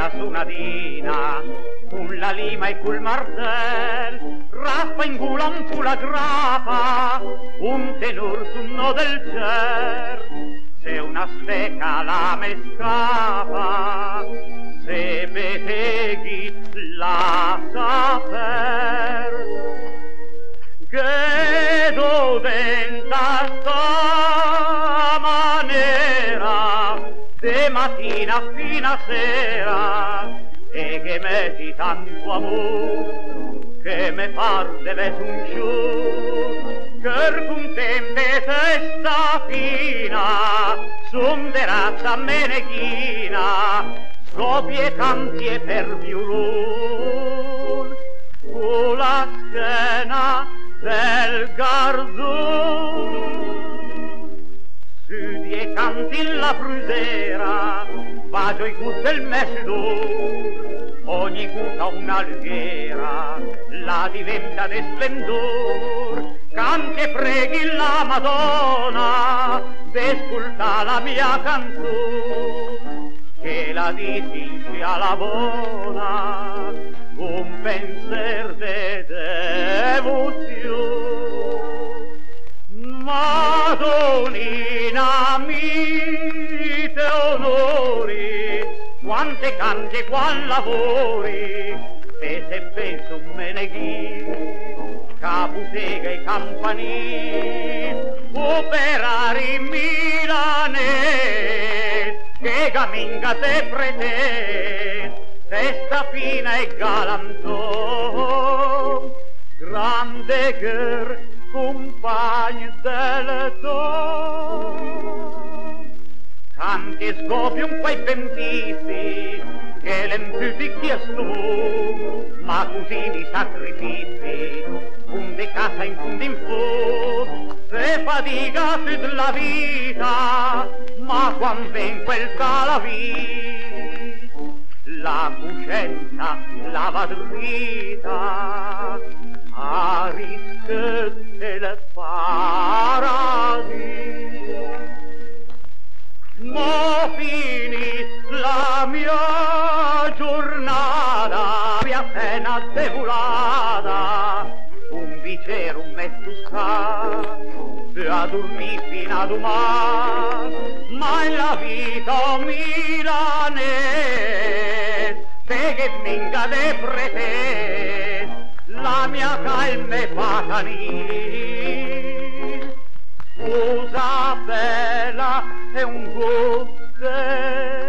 una sonadina, con la lima e col martel, raspa in gula un po' la grapa, un tenor su no del cer. Se una steca la me scapa, se beteghi la saper, che do denta sta maniera, de mattina fino a sera, e che metti tanto amor, che me par deve un giù, che contente testa fina, son de razza meneghina, scoppie canti per violon, con la schiena del garzon. Su die canti la brusera, bacio i gusti del messidor, ogni gutta un'alghera, la diventa de splendor, canti e preghi la Madonna, d'ascolta la mia canzone, che la dici alla buona, un penser de devozione. Madonnina mite onori, quante canti e qual lavori, se penso un meneghi, capusega e campanili, operari milanesi, che gaminga te prete, testa fina e galanton, grande guer, compagni del don. Canti e scopi un quei pentiti, che l'emputi chiesto, ma così di sacrifici, un di casa in fondo in fu, se fatica tutta la vita, ma quando ven quel calavi, la coscienza lava dritta, a rischio del paradiso. Mo finì la mia giornata, mia pena devolata, un bicchiere, un mezzo scarso, a dormire fino a domani, ma in la vita milanese, se che minga de prete, la mia calma è patanì, usa bella e un gusto